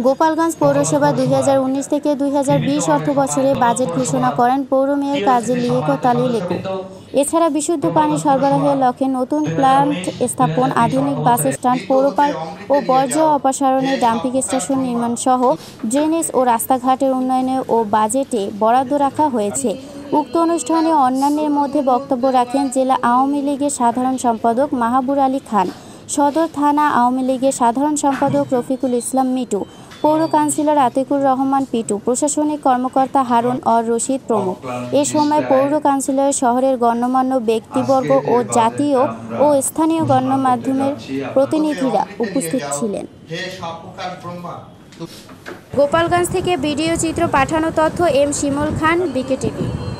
গোপালগঞ্জ পৌরসভা 2019 থেকে 2020 অর্থবছরে বাজেট ঘোষণা করেন পৌর মেয়র কাজী লিয়াকত আলী লিকু। এছাড়া বিশুদ্ধ পানি সরবরাহের লক্ষ্যে নতুন প্ল্যান্ট স্থাপন, আধুনিক বাস স্ট্যান্ড, পৌর পার্ক ও বর্জ্য অপসারণে ডাম্পিং স্টেশন নির্মাণ সহ ড্রেনেজ ও রাস্তাঘাটের উন্নয়নে ও বাজেটে বরাদ্দ রাখা হয়েছে। উক্ত অনুষ্ঠানে অন্যান্যের মধ্যে বক্তব্য রাখেন জেলা আওয়ামী লীগের সাধারণ সম্পাদক মাহাবুর আলী খান, সদর থানা আওয়ামী লীগের সাধারণ সম্পাদক রফিকুল ইসলাম মিটু, পৌর কাউন্সিলর আতিকুর রহমান পিটু, প্রশাসনিক কর্মকর্তা হারুন অর রশিদ প্রমুখ। এ সময় পৌর কাউন্সিলর শহরের গণ্যমান্য ব্যক্তিবর্গ ও জাতীয় ও স্থানীয় গণমাধ্যমের প্রতিনিধিরা উপস্থিত ছিলেন। গোপালগঞ্জ থেকে ভিডিও চিত্র পাঠানো তথ্য এম শিমুল খান, বিকেটিভি।